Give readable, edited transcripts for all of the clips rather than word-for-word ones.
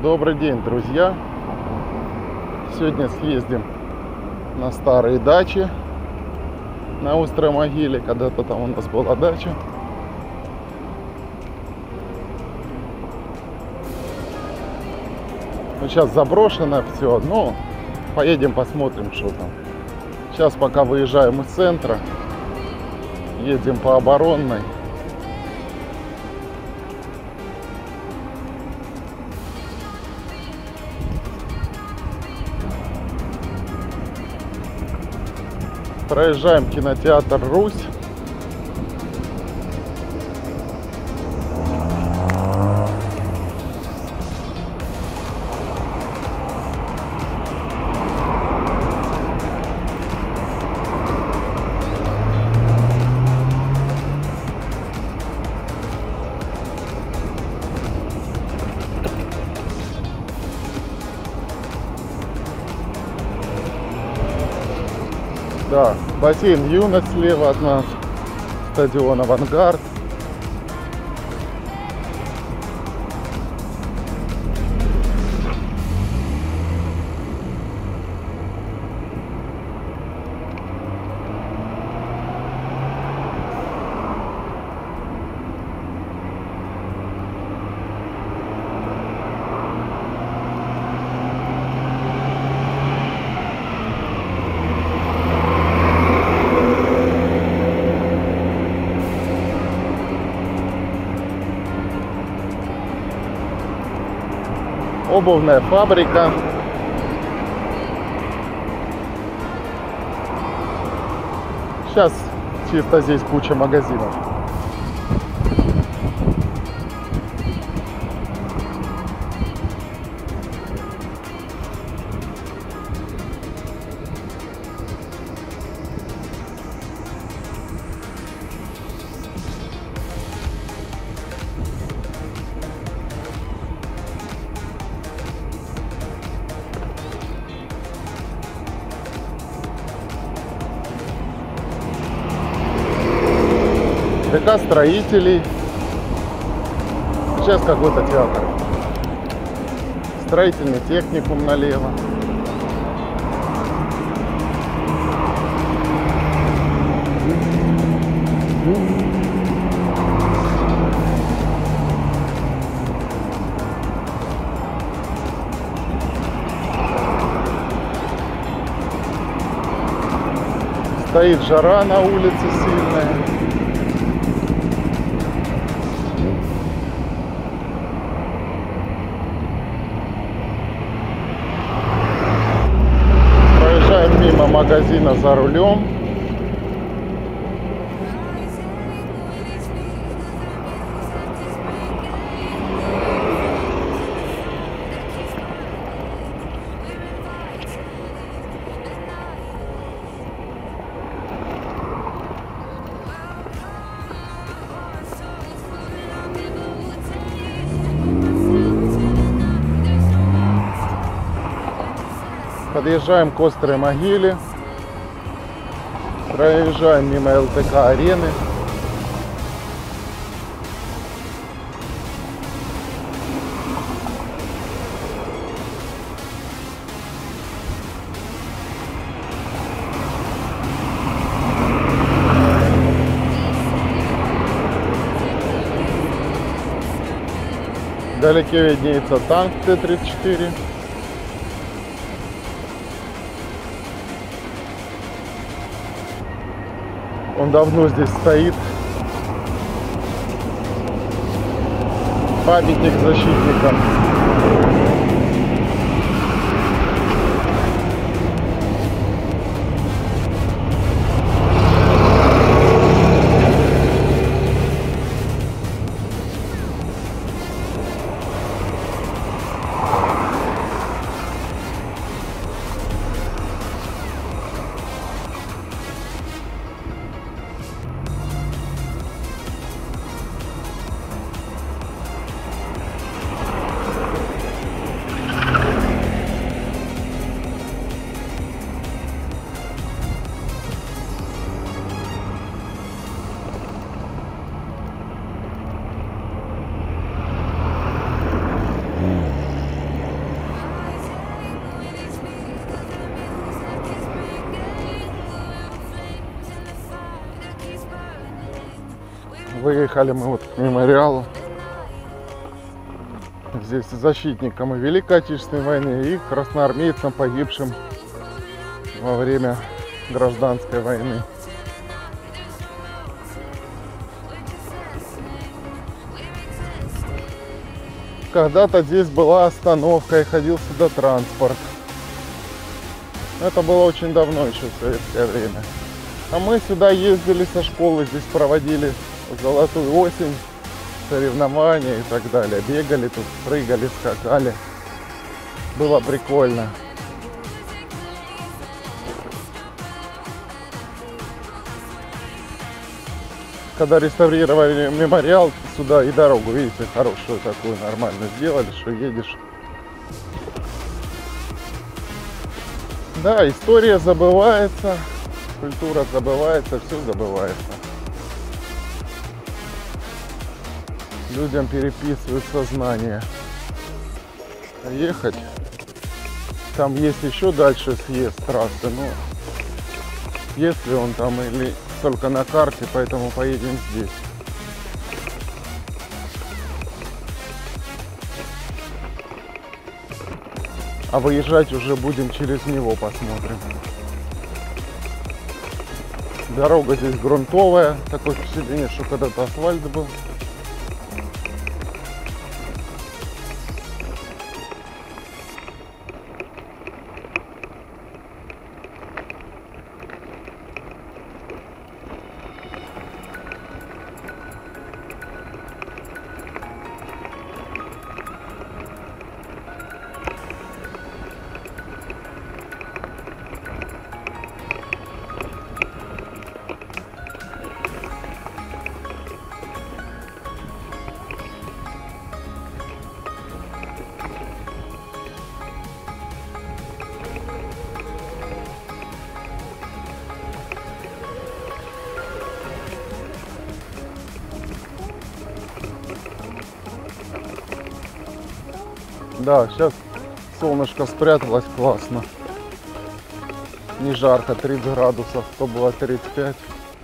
Добрый день, друзья! Сегодня съездим на старые дачи на Острой Могиле. Когда-то там у нас была дача. Ну, сейчас заброшено все, но поедем посмотрим, что там. Сейчас пока выезжаем из центра, едем по Оборонной. Проезжаем кинотеатр «Русь». Да, бассейн «Юность» слева от нас, стадион «Авангард». Обувная фабрика. Сейчас чисто здесь куча магазинов. ДК строителей. Сейчас какой-то театр. Строительный техникум налево. Стоит жара на улице сильная. Мимо магазина за рулем. Подъезжаем к Острой Могиле. Проезжаем мимо ЛТК-арены. Вдалеке виднеется танк Т-34. Он давно здесь стоит. Памятник защитникам. Приехали мы вот к мемориалу. Здесь защитникам и Великой Отечественной войны, и красноармейцам, погибшим во время гражданской войны. Когда-то здесь была остановка и ходил сюда транспорт. Это было очень давно, еще в советское время. А мы сюда ездили со школы, здесь проводили золотую осень, соревнования и так далее. Бегали тут, прыгали, скакали. Было прикольно. Когда реставрировали мемориал, сюда и дорогу, видите, хорошую такую, нормально сделали, что едешь. Да, история забывается, культура забывается, все забывается. Людям переписывают сознание. А ехать, там есть еще дальше съезд трассы, но если он там или только на карте, поэтому поедем здесь. А выезжать уже будем через него, посмотрим. Дорога здесь грунтовая, такое впечатление, что когда-то асфальт был. Да, сейчас солнышко спряталось, классно. Не жарко, 30 градусов, то было 35.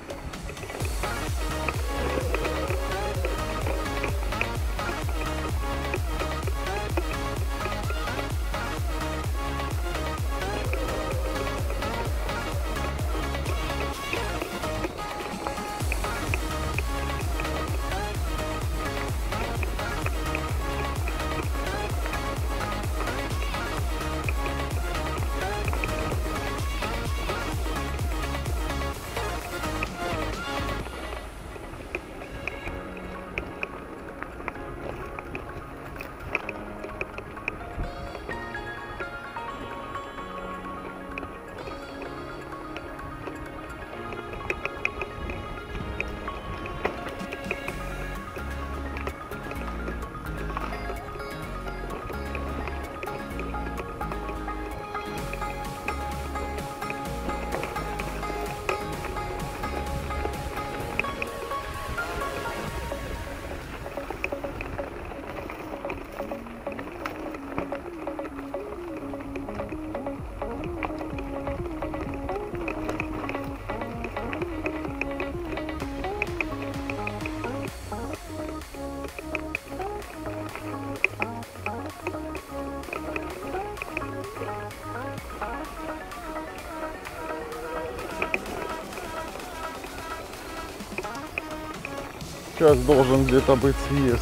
Сейчас должен где-то быть съезд.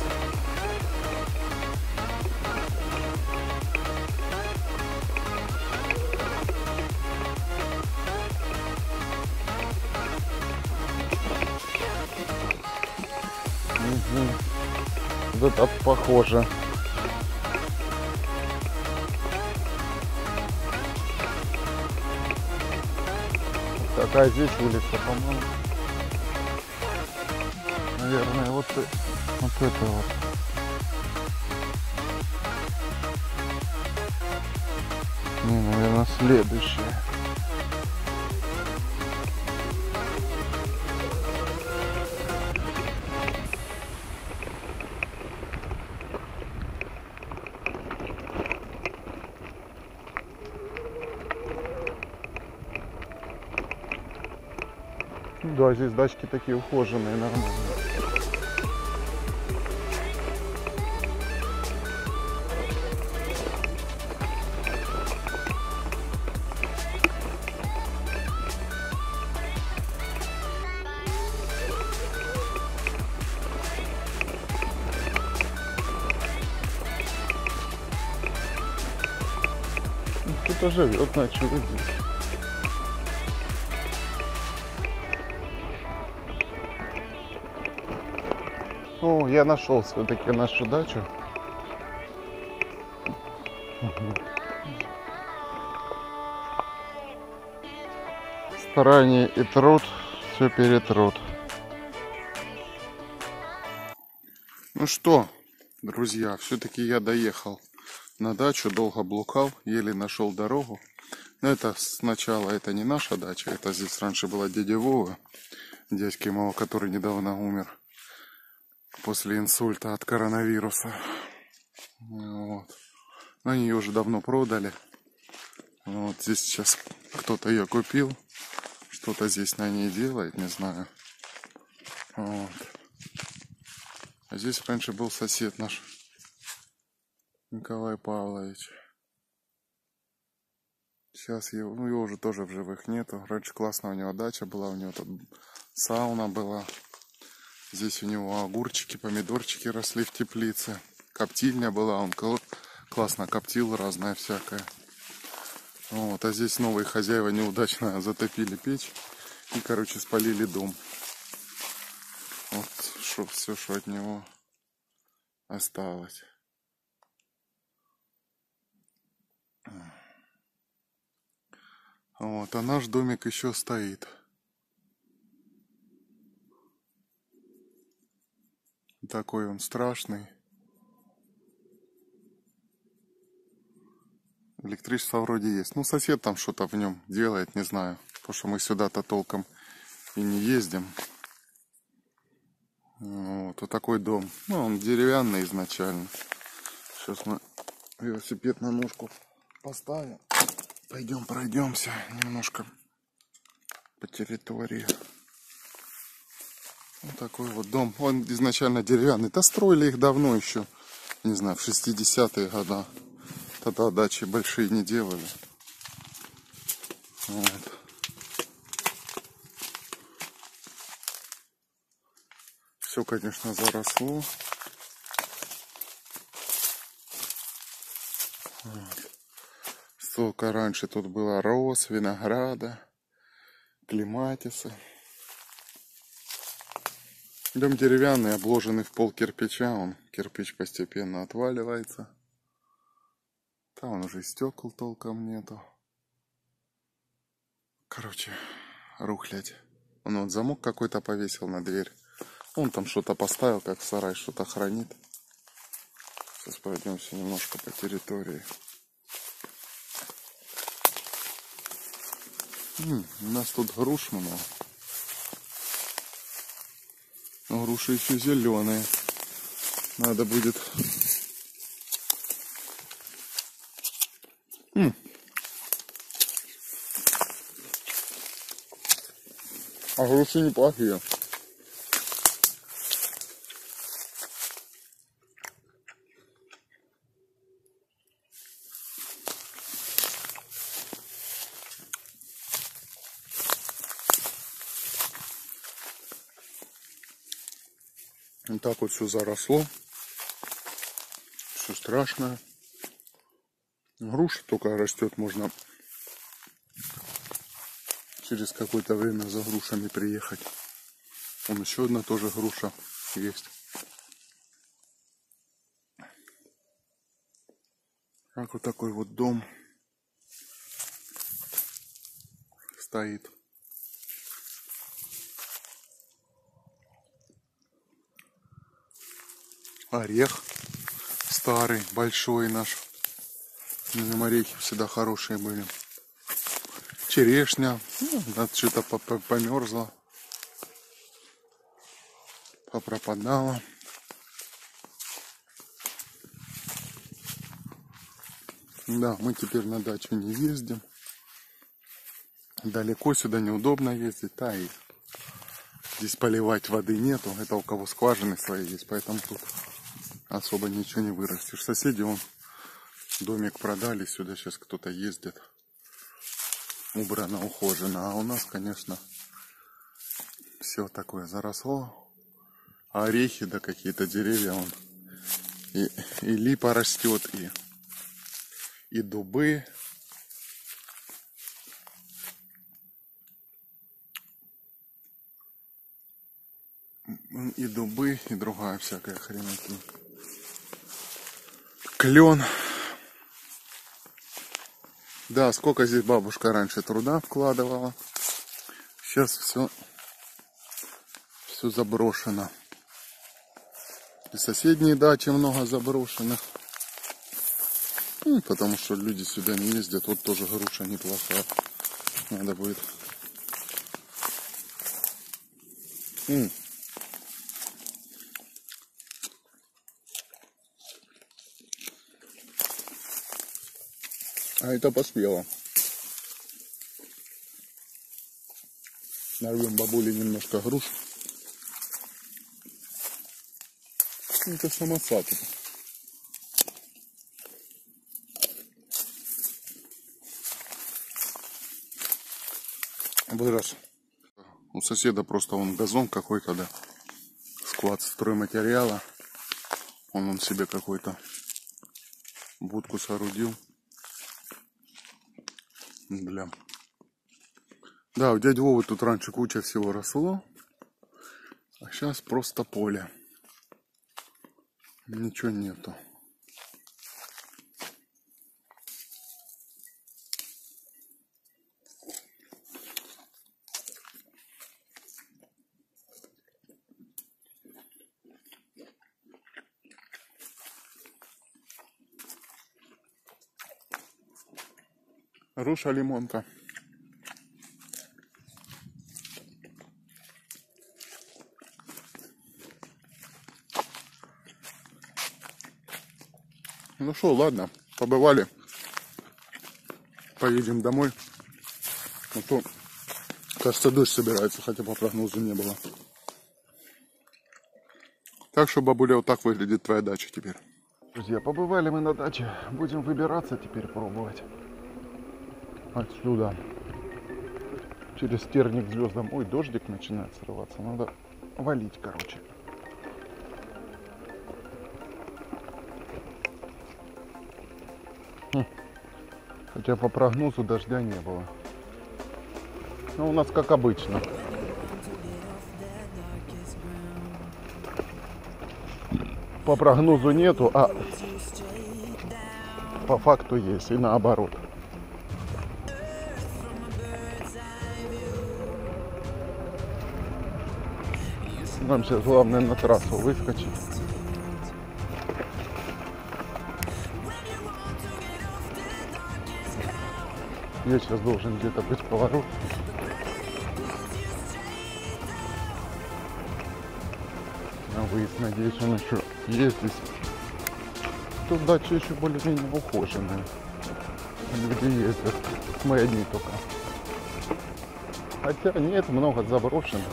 Угу. Вот это похоже. Какая здесь улица, по-моему. Наверное, вот это вот. Не, наверное, следующая. Да, здесь дачки такие ухоженные, нормальные. кто-то живет, ночует здесь. О, я нашел все-таки нашу дачу. Старание и труд все перетрут. Ну что, друзья, все-таки я доехал на дачу, долго блукал, еле нашел дорогу. Но это сначала, это не наша дача, это здесь раньше была дядя Вова, дядьки моего, который недавно умер после инсульта от коронавируса. Вот. Но они ее уже давно продали. Вот здесь сейчас кто-то ее купил, что-то здесь на ней делает, не знаю. Вот. А здесь раньше был сосед наш, Николай Павлович. Сейчас его, ну, его уже тоже в живых нету. Раньше классная у него дача была, у него тут сауна была. Здесь у него огурчики, помидорчики росли в теплице. Коптильня была, он классно коптил, разное всякое. Вот, а здесь новые хозяева неудачно затопили печь и, короче, спалили дом. Вот все, что от него осталось. Вот, а наш домик еще стоит. Такой он страшный. Электричество вроде есть. Ну, сосед там что-то в нем делает, не знаю. Потому что мы сюда-то толком и не ездим. Вот такой дом. Ну, он деревянный изначально. Сейчас мы велосипед на ножку поставим. Пойдем пройдемся немножко по территории. Вот такой вот дом. Он изначально деревянный. Да строили их давно еще. Не знаю, в 60-е годы. Тогда дачи большие не делали. Вот. Все, конечно, заросло. Вот. Сколько раньше тут было роз, винограда, клематисы. Дом деревянный, обложенный в пол кирпича. Он кирпич постепенно отваливается. Там уже стекол толком нету. Короче, рухлядь. Он вот замок какой-то повесил на дверь. Он там что-то поставил, как в сарай, что-то хранит. Сейчас пройдемся немножко по территории. У нас тут груш много. Груши еще зеленые. Надо будет... А груши неплохие. Вот так вот все заросло. Все страшно. Груша только растет, можно через какое-то время за грушами приехать. Вон еще одна тоже груша есть. Как вот такой вот дом стоит. Орех старый, большой наш. Орехи всегда хорошие были. Черешня. Ну, что-то померзла. Попропадала. Да, мы теперь на дачу не ездим. Далеко сюда неудобно ездить. Да, и здесь поливать воды нету. Это у кого скважины свои есть, поэтому тут особо ничего не вырастешь. Соседи, он домик продали, сюда сейчас кто-то ездит. Убрано, ухожено. А у нас, конечно, все такое заросло. А орехи, да какие-то деревья. Вон. И липа растет, и дубы. И дубы, и другая всякая хрень. Клен. Да, сколько здесь бабушка раньше труда вкладывала. Сейчас все заброшено. И соседние дачи много заброшенных. Потому что люди сюда не ездят. Вот тоже груша неплохая. Надо будет. А это поспело. Нарвем бабуле немножко груш. Это самосад. Вырос. У соседа просто вон газон какой-то, да. Склад стройматериала. Он себе какой-то будку соорудил. Бля. Да, у дяди Вовы тут раньше куча всего росло. А сейчас просто поле. Ничего нету. Груша, лимонка. Ну что, ладно, побывали. Поедем домой. А то, кажется, дождь собирается, хотя по прогнозу не было. Так что, бабуля, вот так выглядит твоя дача теперь. Друзья, побывали мы на даче. Будем выбираться теперь, пробовать. Отсюда. Через терник к звездам. Ой, дождик начинает срываться. Надо валить, короче. Хотя по прогнозу дождя не было. Но у нас как обычно. По прогнозу нету, а по факту есть. И наоборот. Нам сейчас главное на трассу выскочить. Я сейчас должен где-то быть поворот. На выезд, надеюсь, он еще есть здесь. Тут дача еще более-менее ухоженная. Люди ездят. Мы одни только. Хотя нет, много заброшенных.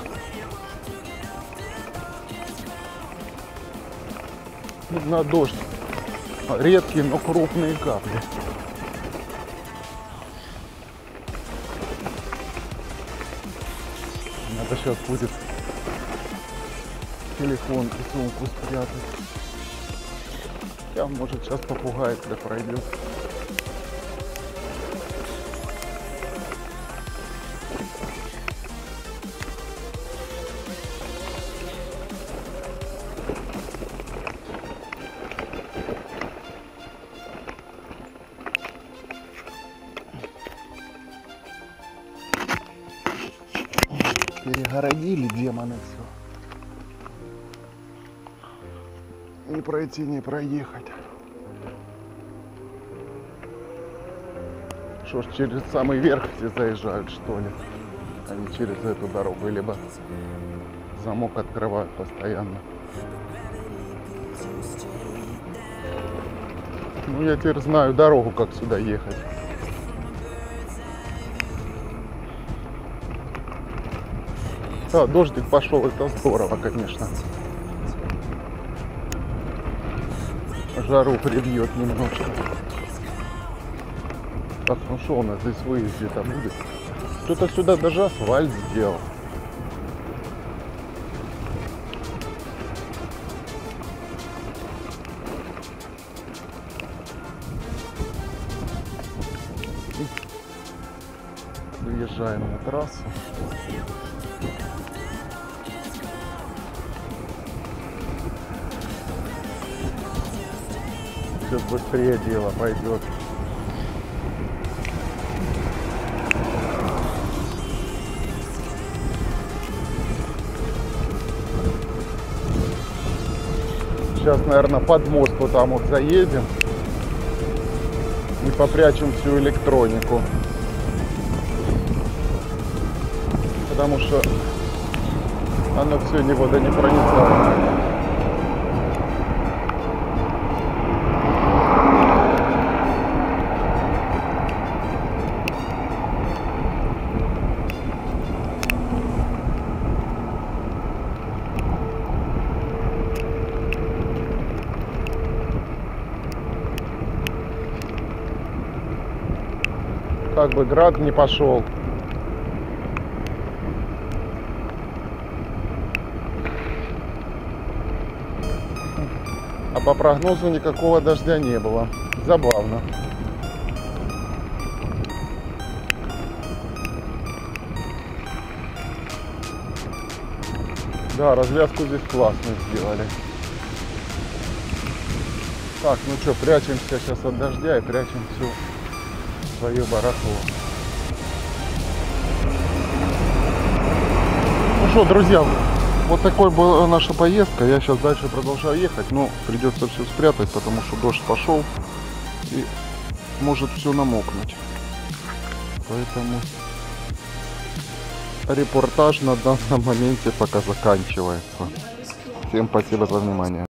На дождь. Редкие, но крупные капли. Надо сейчас будет телефон и сумку спрятать. Я, может, сейчас попугай, когда пройдет. Перегородили демоны все. Не пройти, не проехать. Что ж, через самый верх все заезжают, что ли? Они через эту дорогу, либо замок открывают постоянно. Ну, я теперь знаю дорогу, как сюда ехать. Да, дождик пошел, это здорово, конечно. Жару прибьет немножко. Так, ну что у нас здесь в выезде-то будет? Кто-то сюда даже асфальт сделал. Выезжаем на трассу. сейчас быстрее дело пойдет. Сейчас, наверное, под мост вот там вот заедем и попрячем всю электронику. Потому что оно все не водонепроницаемое. Как бы град не пошел. А по прогнозу никакого дождя не было. Забавно. Да, развязку здесь классно сделали. Так, ну что, прячемся сейчас от дождя и прячем всю свое барахло. Ну что, друзья, вот такой была наша поездка. Я сейчас дальше продолжаю ехать, но придется все спрятать, потому что дождь пошел и может все намокнуть. Поэтому репортаж на данном моменте пока заканчивается. Всем спасибо за внимание.